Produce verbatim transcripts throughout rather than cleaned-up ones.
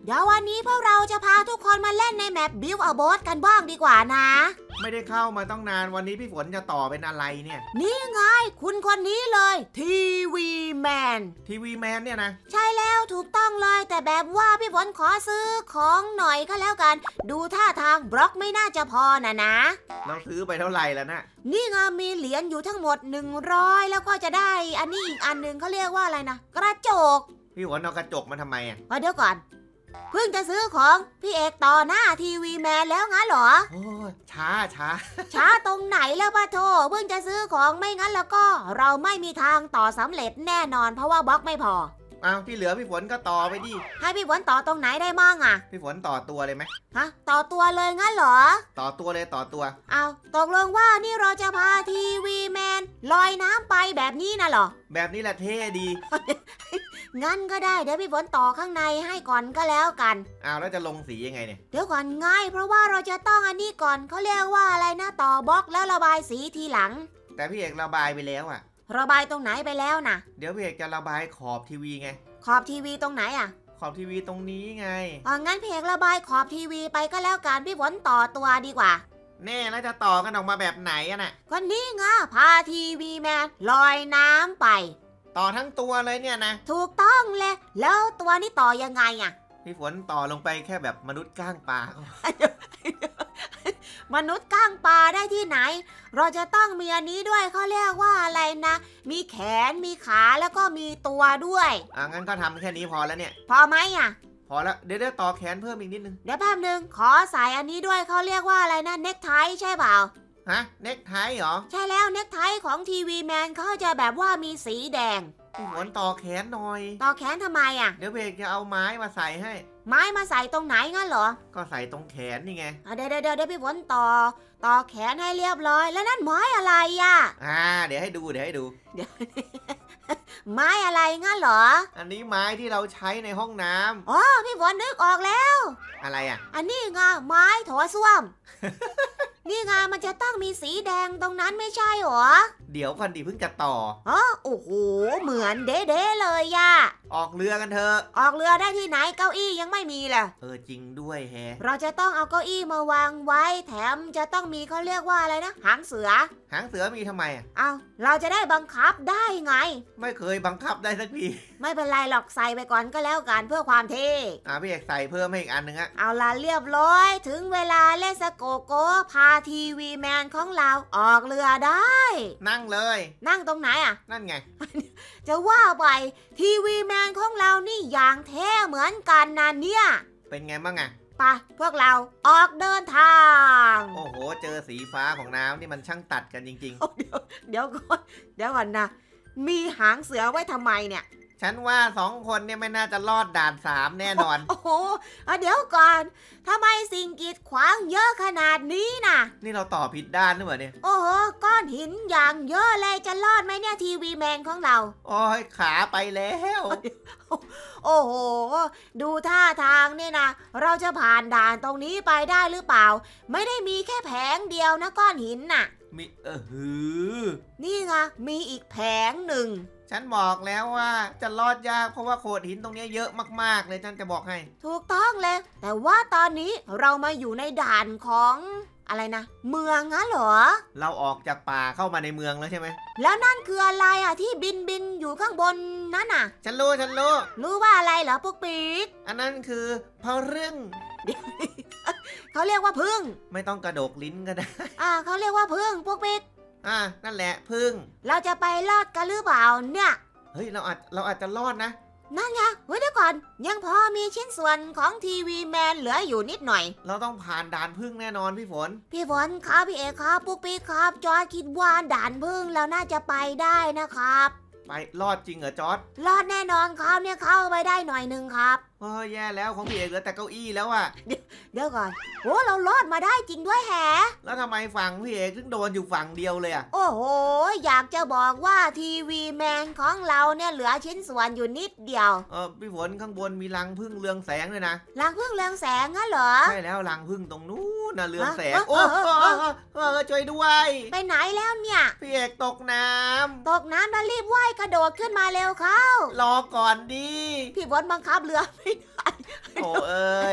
เดี๋ยววันนี้พวกเราจะพาทุกคนมาเล่นในแมป Build a Boat กันบ้างดีกว่านะไม่ได้เข้ามาต้องนานวันนี้พี่ฝนจะต่อเป็นอะไรเนี่ยนี่ไงคุณคนนี้เลยทีวีแมนทีวีแมนเนี่ยนะใช่แล้วถูกต้องเลยแต่แบบว่าพี่ฝนขอซื้อของหน่อยก็แล้วกันดูท่าทางบล็อกไม่น่าจะพอนะนะเราซื้อไปเท่าไหร่แล้วนะนี่ไงมีเหรียญอยู่ทั้งหมดหนึ่งร้อยแล้วก็จะได้อันนี้อีกอันนึงเขาเรียกว่าอะไรนะกระจกพี่ฝนเอากระจกมาทำไมอ่ะเดี๋ยวก่อนเพิ่งจะซื้อของพี่เอกต่อหน้าทีวีแมนแล้วงั้นเหรอโอ้ช้าช้าช้าตรงไหนแล้วป้าโธเพิ่งจะซื้อของไม่งั้นแล้วก็เราไม่มีทางต่อสำเร็จแน่นอนเพราะว่าบล็อกไม่พออ้าวที่เหลือพี่ฝนก็ต่อไปดิให้พี่ฝนต่อตรงไหนได้มั่งอ่ะพี่ฝนต่อตัวเลยไหมฮะต่อตัวเลยงั้นเหรอต่อตัวเลยต่อตัวเอาตกลงว่านี่เราจะพาทีวีแมนลอยน้ำไปแบบนี้นะเหรอแบบนี้แหละเท่ดีงั้นก็ได้เดี๋ยวพี่ฝนต่อข้างในให้ก่อนก็แล้วกันอ้าวแล้วจะลงสียังไงเนี่ยเดี๋ยวก่อนง่ายเพราะว่าเราจะต้องอันนี้ก่อนเขาเรียกว่าอะไรนะต่อบล็อกแล้วระบายสีทีหลังแต่พี่เอกระบายไปแล้วอ่ะระบายตรงไหนไปแล้วนะเดี๋ยวพี่เอกจะระบายขอบทีวีไงขอบทีวีตรงไหนอ่ะขอบทีวีตรงนี้ไงอ๋องั้นพี่เอกระบายขอบทีวีไปก็แล้วกันพี่ฝนต่อตัวดีกว่าแน่แล้วจะต่อกันออกมาแบบไหนอะน่ะก็นี่ไงพาทีวีแมนลอยน้ำไปต่อทั้งตัวเลยเนี่ยนะถูกต้องเลยแล้วตัวนี้ต่อยังไงอ่ะพี่ฝนต่อลงไปแค่แบบมนุษย์ก้างปลามนุษย์ก้างปลาได้ที่ไหนเราจะต้องมีอันนี้ด้วยเขาเรียกว่าอะไรนะมีแขนมีขาแล้วก็มีตัวด้วยอ่ะงั้นก็ทำแค่นี้พอแล้วเนี่ยพอไหมอ่ะพอแล้วเดี๋ยวต่อแขนเพิ่มอีกนิดนึงเดี๋ยวแป๊บนึงขอใส่อันนี้ด้วยเขาเรียกว่าอะไรนะเน็กไทใช่เปล่าฮะเน็กไทเหรอใช่แล้วเน็กไทของทีวีแมนเขาจะแบบว่ามีสีแดงพี่ฝนต่อแขนหน่อยต่อแขนทำไมอ่ะเดี๋ยวเบรกจะเอาไม้มาใส่ให้ไม้มาใส่ตรงไหนงั้นเหรอก็ใส่ตรงแขนนี่ไงเดี๋ยวเดี๋ยวเดี๋ยวพี่ฝนต่อต่อแขนให้เรียบร้อยแล้วนั่นไม้อะไรอ่ะอ่าเดี๋ยวให้ดูเดี๋ยวให้ดูเดี๋ยวไม้อะไรงั้นเหรออันนี้ไม้ที่เราใช้ในห้องน้ำอ๋อพี่ฝนนึกออกแล้วอะไรอ่ะอันนี้ไงไม้โถส้วม นี่ไงมันจะต้องมีสีแดงตรงนั้นไม่ใช่หรอเดี๋ยวก่อนดิเพิ่งจะต่ออ๋อโอ้โหเหมือนเด๊ะๆเลยย่าออกเรือกันเถอะออกเรือได้ที่ไหนเก้าอี้ยังไม่มีเลยเออจริงด้วยแฮะเราจะต้องเอาเก้าอี้มาวางไว้แถมจะต้องมีเขาเรียกว่าอะไรนะหางเสือหางเสือมีทำไมอ่ะเอาเราจะได้บังคับได้ไงไม่เคยบังคับได้สักทีไม่เป็นไรหรอกใส่ไปก่อนก็แล้วกันเพื่อความเท่อ่ะพี่เอกใส่เพิ่มให้อีกอันนึงอะเอาล่ะเรียบร้อยถึงเวลาเลสโกโก้พาทีวีแมนของเราออกเรือได้นั่งเลยนั่งตรงไหนอ่ะนั่นไงจะว่าไปทีวีแมนของเรานี่อย่างเท่เหมือนกันนะเนี่ยเป็นไงบ้างอะไปพวกเราออกเดินทางโอ้โหเจอสีฟ้าของน้ำนี่มันช่างตัดกันจริงๆเดี๋ยวเดี๋ยวก่อนเดี๋ยวก่อนนะมีหางเสือไว้ทำไมเนี่ยฉันว่าสองคนเนี่ยไม่น่าจะรอดด่านสามแน่นอนโอ้โหเดี๋ยวก่อนทำไมสิ่งกีดขวางเยอะขนาดนี้น่ะนี่เราต่อผิดด้านหรือเปล่าเนี่ยโอ้โหก้อนหินอย่างเยอะเลยจะรอดไหมเนี่ยทีวีแมนของเราโอ้ยขาไปแล้วโอ้โหดูท่าทางเนี่ยนะเราจะผ่านด่านตรงนี้ไปได้หรือเปล่าไม่ได้มีแค่แผงเดียวนะก้อนหินน่ะมีเออหือนี่ไงมีอีกแผงหนึ่งฉันบอกแล้วว่าจะรอดยากเพราะว่าโขดหินตรงนี้เยอะมากๆเลยฉันจะบอกให้ถูกต้องเลยแต่ว่าตอนนี้เรามาอยู่ในด่านของอะไรนะเมืองงั้นเหรอเราออกจากป่าเข้ามาในเมืองแล้วใช่ไหมแล้วนั่นคืออะไรอ่ะที่บินบินอยู่ข้างบนนั่นน่ะฉันรู้ฉันรู้รู้ว่าอะไรเหรอปุ๊กปิ๊กอันนั้นคือพะรึ่งเขาเรียกว่าพึ่งไม่ต้องกระดกลิ้นก็ได้อ่าเขาเรียกว่าพึ่งปุ๊กปิ๊กอ่านั่นแหละพึ่งเราจะไปรอดกันหรือเปล่าเนี่ยเฮ้ยเราอาจเราอาจจะรอดนะนั่นไงเฮ้ยเดี๋ยวก่อนยังพอมีชิ้นส่วนของทีวีแมนเหลืออยู่นิดหน่อยเราต้องผ่านด่านพึ่งแน่นอนพี่ฝนพี่ฝนครับพี่เอกครับปุ๊กปิ๊กครับจอร์จคิดว่าด่านพึ่งเราน่าจะไปได้นะครับไปรอดจริงเหรอจอร์จรอดแน่นอนครับเนี่ยเข้าไปได้หน่อยนึงครับเฮ้ยแย่แล้วของพี่เอกเหลือแต่เก้าอี้แล้วอ่ะเดี๋ยวเดี๋ยวก่อนโอ้เรารอดมาได้จริงด้วยแฮะแล้วทำไมฝั่งพี่เอกถึงโดนอยู่ฝั่งเดียวเลยอ่ะโอ้โหอยากจะบอกว่าทีวีแมนของเราเนี่ยเหลือชิ้นส่วนอยู่นิดเดียวเออพี่ฝนข้างบนมีรังพึ่งเรืองแสงเลยนะรังพึ่งเรืองแสงงั้นเหรอใช่แล้วรังพึ่งตรงนู้นนะเรืองแสงโอ้เออช่วยด้วยไปไหนแล้วเนี่ยพี่เอกตกน้ำตกน้ำแล้วรีบว่ายกระโดดขึ้นมาเร็วเข้ารอก่อนดิพี่ฝนบังคับเรือไม่ได้โอ้เอ้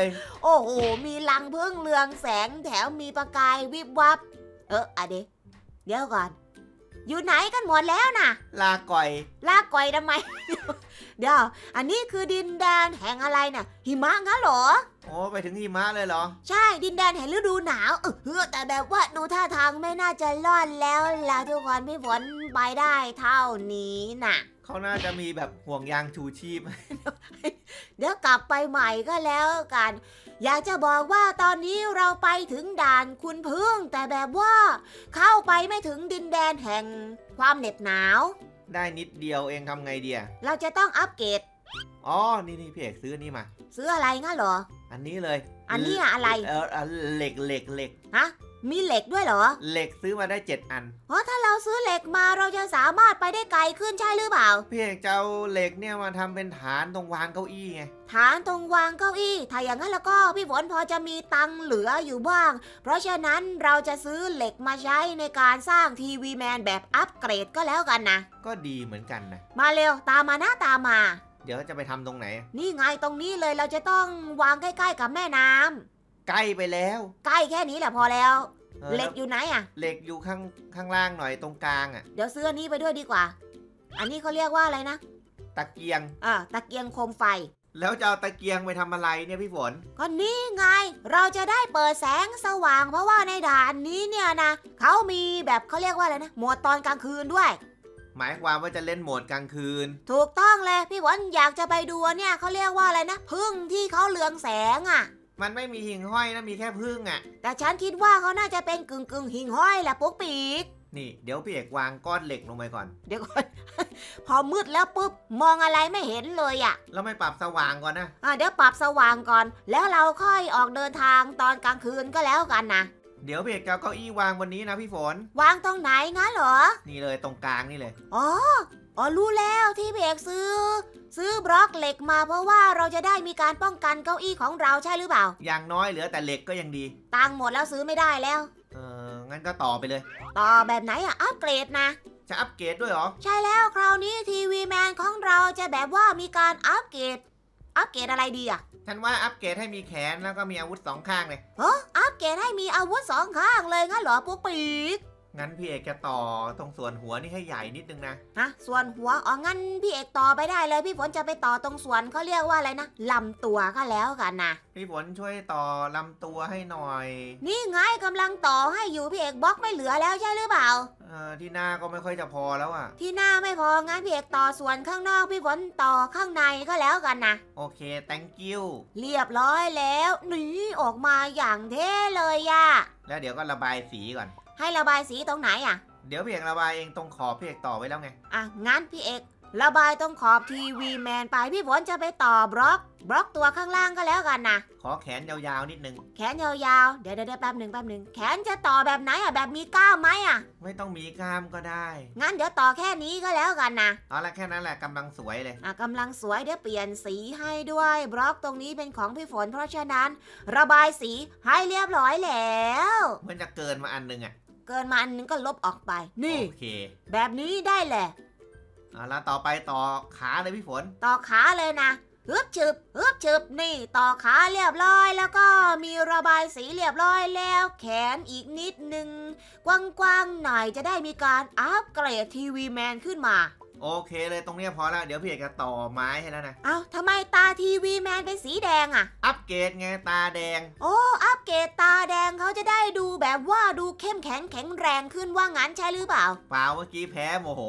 โอ้โหมีรังผึ้งเรืองแสงแถวมีประกายวิบวับเอออะเดเดี๋ยวก่อนอยู่ไหนกันหมดแล้วน่ะลาก่อยลากก่อยทำไม เดี๋ยวอันนี้คือดินแดนแห่งอะไรน่ะหิมะงั้นเหรอโอ้ไปถึงหิมะเลยเหรอใช่ดินแดนแห่งฤดูหนาวเออแต่แบบว่าดูท่าทางไม่น่าจะรอดแล้วล่ะทุกคนพี่ฝนไปได้เท่านี้น่ะเขาน่าจะมีแบบห่วงยางชูชีพเดี๋ยวกลับไปใหม่ก็แล้วกันอยากจะบอกว่าตอนนี้เราไปถึงด่านคุณพึ่งแต่แบบว่าเข้าไปไม่ถึงดินแดนแห่งความเหน็บหนาวได้นิดเดียวเองทำไงเดียเราจะต้องอัปเกรดอ๋อนี่นี่พี่เอกซื้อนี่มาซื้ออะไรงั้นเหรออันนี้เลยอันนี้อะไรเออเหล็กเหล็กเหล็กฮะมีเหล็กด้วยเหรอเหล็กซื้อมาได้เจ็ดอันเพราะถ้าเราซื้อเหล็กมาเราจะสามารถไปได้ไกลขึ้นใช่หรือเปล่าพี่เอกจะเอาเหล็กเนี่ยมาทำเป็นฐานตรงวางเก้าอี้ไงฐานตรงวางเก้าอี้ถ้าอย่างนั้นแล้วก็พี่ฝนพอจะมีตังค์เหลืออยู่บ้างเพราะฉะนั้นเราจะซื้อเหล็กมาใช้ในการสร้างทีวีแมนแบบอัปเกรดก็แล้วกันนะก็ดีเหมือนกันนะมาเร็วตามมาหน้าตามมาเดี๋ยวจะไปทำตรงไหนนี่ไงตรงนี้เลยเราจะต้องวางใกล้ๆกับแม่น้ำใกล้ไปแล้วใกล้แค่นี้แหละพอแล้วเหล็กอยู่ไหนอ่ะเหล็กอยู่ข้างข้างล่างหน่อยตรงกลางอ่ะเดี๋ยวซื้ออันนี้ไปด้วยดีกว่าอันนี้เขาเรียกว่าอะไรนะตะเกียงอ่าตะเกียงโคมไฟแล้วจะเอาตะเกียงไปทำอะไรเนี่ยพี่ฝนก็นี่ไงเราจะได้เปิดแสงสว่างเพราะว่าในด่านนี้เนี่ยนะเขามีแบบเขาเรียกว่าอะไรนะโหมดตอนกลางคืนด้วยหมายความว่าจะเล่นโหมดกลางคืนถูกต้องเลยพี่ฝนอยากจะไปดูเนี่ยเขาเรียกว่าอะไรนะพึ่งที่เขาเรืองแสงอ่ะมันไม่มีหิ่งห้อยนะมีแค่พึ่งอ่ะแต่ฉันคิดว่าเขาน่าจะเป็นกึ่งกึ่งหิ่งห้อยแหละปุ๊กปีกนี่เดี๋ยวพี่เอกวางก้อนเหล็กลงไปก่อนเดี๋ยวก่อน พอมืดแล้วปุ๊บมองอะไรไม่เห็นเลยอ่ะเราไม่ปรับสว่างก่อนนะอ่ะเดี๋ยวปรับสว่างก่อนแล้วเราค่อยออกเดินทางตอนกลางคืนก็แล้วกันนะเดี๋ยวพี่เอกเอาเก้าอี้วางบนนี้นะพี่ฝนวางตรงไหนงั้นเหรอนี่เลยตรงกลางนี่เลยอ๋ออ๋อรู้แล้วที่พี่เอกซื้อซื้อบล็อกเหล็กมาเพราะว่าเราจะได้มีการป้องกันเก้าอี้ของเราใช่หรือเปล่าอย่างน้อยเหลือแต่เหล็กก็ยังดีตังค์หมดแล้วซื้อไม่ได้แล้วเอองั้นก็ต่อไปเลยต่อแบบไหนอะอัปเกรดนะจะอัปเกรดด้วยเหรอใช่แล้วคราวนี้ทีวีแมนของเราจะแบบว่ามีการอัปเกรดอัปเกรดอะไรดีอะฉันว่าอัปเกรดให้มีแขนแล้วก็มีอาวุธสองข้างเลยเฮ้ออัปเกรดให้มีอาวุธสองข้างเลยงั้นเหรอพวกปีกงั้นพี่เอกจะต่อตรงส่วนหัวนี่ให้ใหญ่นิดนึงนะฮะส่วนหัวอ๋องั้นพี่เอกต่อไปได้เลยพี่ฝนจะไปต่อตรงส่วนเขาเรียกว่าอะไรนะลำตัวก็แล้วกันนะพี่ฝนช่วยต่อลำตัวให้หน่อยนี่ไงกำลังต่อให้อยู่พี่เอกบล็อกไม่เหลือแล้วใช่หรือเปล่าเออที่หน้าก็ไม่ค่อยจะพอแล้วอะที่หน้าไม่พองั้นพี่เอกต่อส่วนข้างนอกพี่ฝนต่อข้างในก็แล้วกันนะโอเค thank you เรียบร้อยแล้วนี่ออกมาอย่างเท่เลยอะแล้วเดี๋ยวก็ระบายสีก่อนให้ระบายสีตรงไหนอ่ะเดี๋ยวพี่เอกระบายเองตรงขอบพี่เอกต่อไว้แล้วไงอ่ะงั้นพี่เอกระบายตรงขอบทีวีแมนไปพี่ฝนจะไปต่อบล็อกบล็อกตัวข้างล่างก็แล้วกันนะขอแขนยาวๆนิดนึงแขนยาวๆเดี๋ยวเดี๋ยวแป๊บหนึ่งแป๊บหนึ่งแขนจะต่อแบบไหนอ่ะแบบมีกล้ามไหมอ่ะไม่ต้องมีกล้ามก็ได้งั้นเดี๋ยวต่อแค่นี้ก็แล้วกันนะเอาละแค่นั้นแหละกำลังสวยเลยอ่ะกำลังสวยเดี๋ยวเปลี่ยนสีให้ด้วยบล็อกตรงนี้เป็นของพี่ฝนเพราะฉะนั้นระบายสีให้เรียบร้อยแล้วมันจะเกินมาอันนึงอ่ะเกินมาอันนึงก็ลบออกไปนี่โอเคแบบนี้ได้แหละเอาละต่อไปต่อขาเลยพี่ฝนต่อขาเลยนะฮึบฉึบฮึบฉึบนี่ต่อขาเรียบร้อยแล้วก็มีระบายสีเรียบร้อยแล้วแขนอีกนิดนึงกว้างๆหน่อยจะได้มีการอัปเกรดทีวีแมนขึ้นมาโอเคเลยตรงนี้พอแล้วเดี๋ยวพี่เอกจะต่อไม้ให้แล้วนะเอ้าทำไมตาทีวีแมนเป็นสีแดงอะอัปเกรดไงตาแดงโอ้อัปเกรดตาแดงเขาจะได้ดูแบบว่าดูเข้มแข็งแข็งแรงขึ้นว่างั้นใช่หรือเปล่าเปล่าเมื่อกี้แพ้โมโห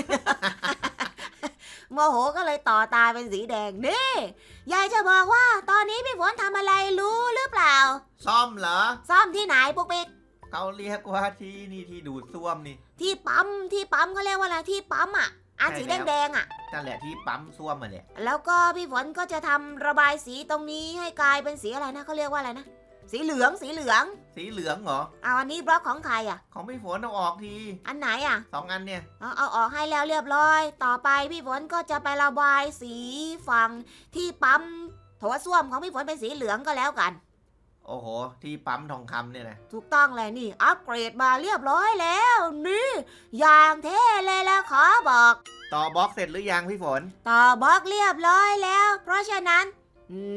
โมโหก็เลยต่อตาเป็นสีแดงนี่ยายจะบอกว่าตอนนี้พี่ฝนทำอะไรรู้หรือเปล่าซ่อมเหรอซ่อมที่ไหนปุ๊กปิ๊กเขาเรียกว่าที่นี่ที่ดูดซ่วมนี่ที่ปั๊มที่ปั๊มเขาเรียกว่าอะไรที่ปั๊มอ่ะอันสีแดงๆอ่ะนั่นแหละที่ปั๊มซ่วมมาแหละแล้วก็พี่ฝนก็จะทำระบายสีตรงนี้ให้กลายเป็นสีอะไรนะเขาเรียกว่าอะไรนะสีเหลืองสีเหลืองสีเหลืองเหรอเอาอันนี้บล็อกของใครอ่ะของพี่ฝนเอาออกทีอันไหนอ่ะสองอันเนี่ยเอาเอาออกให้แล้วเรียบร้อยต่อไปพี่ฝนก็จะไประบายสีฝั่งที่ปั๊มโถส้วมของพี่ฝนเป็นสีเหลืองก็แล้วกันโอ้โหที่ปั๊มทองคำเนี่ยนะถูกต้องเลยนี่อัปเกรดมาเรียบร้อยแล้วนี่อย่างเท่เลยละขอบอกต่อบล็อกเสร็จหรือยังพี่ฝนต่อบล็อกเรียบร้อยแล้วเพราะฉะนั้นอืม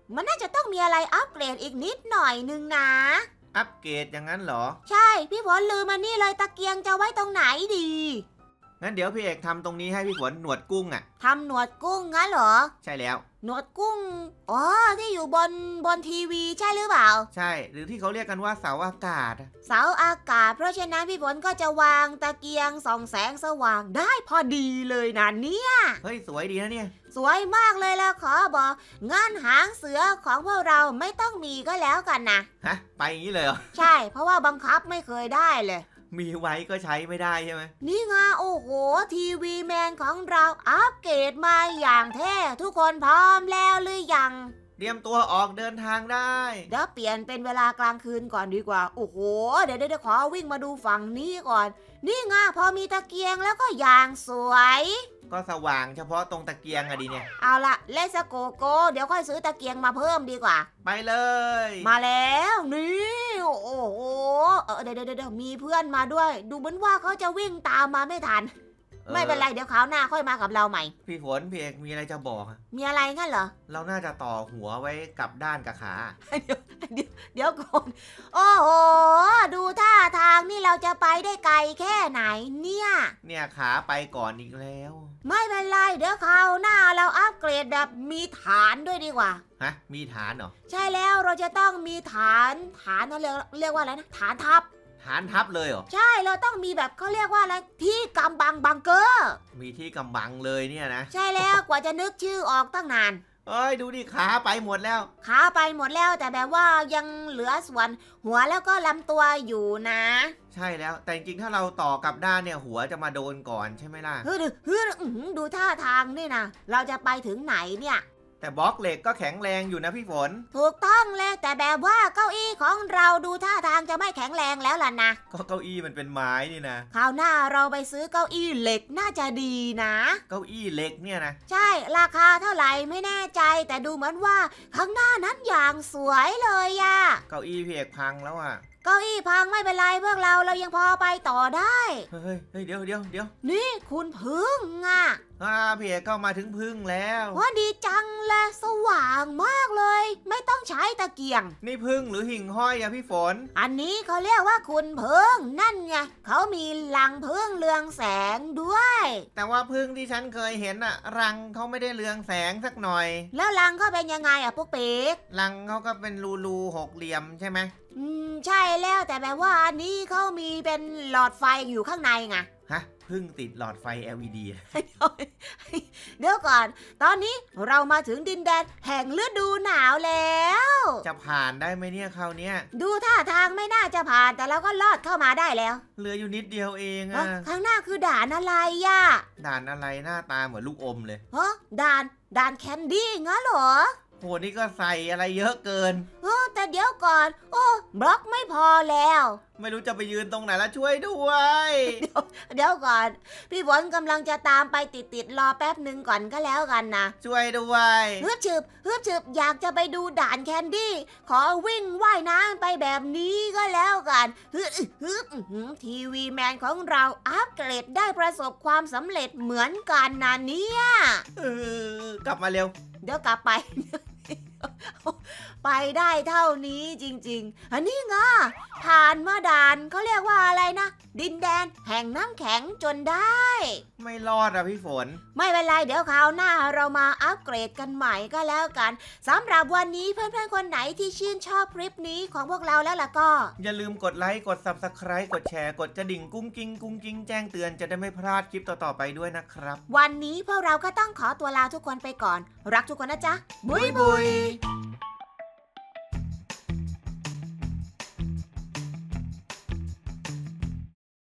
มันน่าจะต้องมีอะไรอัปเกรดอีกนิดหน่อยนึงนะอัปเกรดอย่างนั้นเหรอใช่พี่ฝนลืมมานี่เลยตะเกียงจะไว้ตรงไหนดีงั้นเดี๋ยวพี่เอกทำตรงนี้ให้พี่ฝนหนวดกุ้งอ่ะทำหนวดกุ้งงั้นเหรอใช่แล้วหนวดกุ้งอ๋อที่อยู่บนบนทีวีใช่หรือเปล่าใช่หรือที่เขาเรียกกันว่าเสาอากาศเสาอากาศเพราะฉะนั้นพี่ฝนก็จะวางตะเกียงส่องแสงสว่างได้พอดีเลยนะเนี่ยเฮ้ยสวยดีนะเนี่ยสวยมากเลยละขอบอกงานหางเสือของพวกเราไม่ต้องมีก็แล้วกันนะฮะไปอย่างนี้เลยเหรอใช่เพราะว่าบังคับไม่เคยได้เลยมีไว้ก็ใช้ไม่ได้ใช่ไหมนี่ไงโอ้โหทีวีแมนของเราอัปเกรดมาอย่างเท่ทุกคนพร้อมแล้วหรือยังเตรียมตัวออกเดินทางได้เดี๋ยวเปลี่ยนเป็นเวลากลางคืนก่อนดีกว่าโอ้โหเดี๋ยวเดี๋ยวขอวิ่งมาดูฝั่งนี้ก่อนนี่ไงพอมีตะเกียงแล้วก็อย่างสวยก็สว่างเฉพาะตรงตะเกียงอะดิเนี่ยเอาละเลสโกโก้เดี๋ยวค่อยซื้อตะเกียงมาเพิ่มดีกว่าไปเลยมาแล้วนี่โอ้โหเออเดี๋ยวเดี๋ยวมีเพื่อนมาด้วยดูเหมือนว่าเขาจะวิ่งตามมาไม่ทันไม่เป็นไรเดี๋ยวคราวหน้าค่อยมากับเราใหม่พี่ฝนพี่เอกมีอะไรจะบอกมีอะไรงั้นเหรอเราน่าจะต่อหัวไว้กับด้านกับขาเดี๋ยวเดี๋ยวเดี๋ยวก่อนโอ้โหดูท่าทางนี่เราจะไปได้ไกลแค่ไหนเนี่ยเนี่ยขาไปก่อนอีกแล้วไม่เป็นไรเดี๋ยวคราวหน้าเราอัปเกรดแบบมีฐานด้วยดีกว่าฮะมีฐานเหรอใช่แล้วเราจะต้องมีฐานฐานนั่นเรียกเรียกว่าอะไรนะฐานทัพฐานทัพเลยเหรอใช่เราต้องมีแบบเขาเรียกว่าอะไรที่กำบังบังเกอร์มีที่กำบังเลยเนี่ยนะใช่แล้วกว่าจะนึกชื่อออกตั้งนานเอ้ยดูดิขาไปหมดแล้วขาไปหมดแล้วแต่แบบว่ายังเหลือส่วนหัวแล้วก็ลำตัวอยู่นะใช่แล้วแต่จริงๆถ้าเราต่อกับด้านเนี่ยหัวจะมาโดนก่อนใช่ไหมล่ะเฮ้ยเฮ้ยดูท่าทางนี่นะเราจะไปถึงไหนเนี่ยแต่บล็อกเหล็กก็แข็งแรงอยู่นะพี่ฝนถูกต้องเลยแต่แบบว่าเก้าอี้ของเราดูท่าทางจะไม่แข็งแรงแล้วล่ะนะก็เก้าอี้มันเป็นไม้นี่นะคราวหน้าเราไปซื้อเก้าอี้เหล็กน่าจะดีนะเก้าอี้เหล็กเนี่ยนะใช่ราคาเท่าไหร่ไม่แน่ใจแต่ดูเหมือนว่าข้างหน้านั้นอย่างสวยเลยอะเก้าอี้พี่เอกพังแล้วอะเก้าอี้พังไม่เป็นไรพวกเราเรายังพอไปต่อได้เฮ้ยเฮ้ยเดี๋ยวเดี๋ยวเดี๋ยวนี่คุณพึ่งอ่ะอ่าพี่เอกเข้ามาถึงพึ่งแล้วว่าดีจังเลยสว่างมากเลยไม่ต้องใช้ตะเกียงนี่พึ่งหรือหิ่งห้อยอะพี่ฝนอันนี้เขาเรียกว่าคุณพึ่งนั่นไงเขามีรังพึ่งเรืองแสงด้วยแต่ว่าพึ่งที่ฉันเคยเห็นอะรังเขาไม่ได้เรืองแสงสักหน่อยแล้วรังเขาเป็นยังไงอะพวกเป๊กรังเขาก็เป็นรูรูหกเหลี่ยมใช่ไหมอืมใช่แล้วแต่แบบว่าอันนี้เขามีเป็นหลอดไฟอยู่ข้างในไงฮะพึ่งติดหลอดไฟ แอล อี ดีเดี๋ยวก่อนตอนนี้เรามาถึงดินแดนแห่งฤดูหนาวแล้วจะผ่านได้ไหมเนี่ยคราวนี้ดูท่าทางไม่น่าจะผ่านแต่เราก็ลอดเข้ามาได้แล้วเหลืออยู่นิดเดียวเองอะข้างหน้าคือด่านอะไรย่ะด่านอะไรหน้าตาเหมือนลูกอมเลยฮะด่านด่านแคนดี้งั้นเหรอโหนี่ก็ใส่อะไรเยอะเกินเออแต่เดี๋ยวก่อนโอ้บล็อกไม่พอแล้วไม่รู้จะไปยืนตรงไหนแล้วช่วยด้วยเดี๋ยวเดี๋ยวก่อนพี่ฝนกำลังจะตามไปติดติดรอแป๊บหนึ่งก่อนก็แล้วกันนะช่วยด้วยฮึบฉึบฮึบฉึบอยากจะไปดูด่านแคนดี้ขอวิ่งว่ายน้ำไปแบบนี้ก็แล้วกันฮึบฮึบทีวีแมนของเราอัปเกรดได้ประสบความสำเร็จเหมือนกันนะเนี่ยเออกลับมาเร็วเดี๋ยวกลับไปไปได้เท่านี้จริงๆอันนี้ไงผ่านมาด่านเขาเรียกว่าอะไรนะดินแดนแห่งน้ำแข็งจนได้ไม่รอดอะพี่ฝนไม่เป็นไรเดี๋ยวคราวหน้าเรามาอัปเกรดกันใหม่ก็แล้วกันสำหรับวันนี้เพื่อนๆคนไหนที่ชื่นชอบคลิปนี้ของพวกเราแล้วล่ะก็อย่าลืมกดไลค์กด ซับสไครบ์ กดแชร์กดกระดิ่งกุ้งกิ้งกุ้งกิ้งแจ้งเตือนจะได้ไม่พลาดคลิปต่อๆไปด้วยนะครับวันนี้พวกเราก็ต้องขอตัวลาทุกคนไปก่อนรักทุกคนนะจ๊ะบุยบุย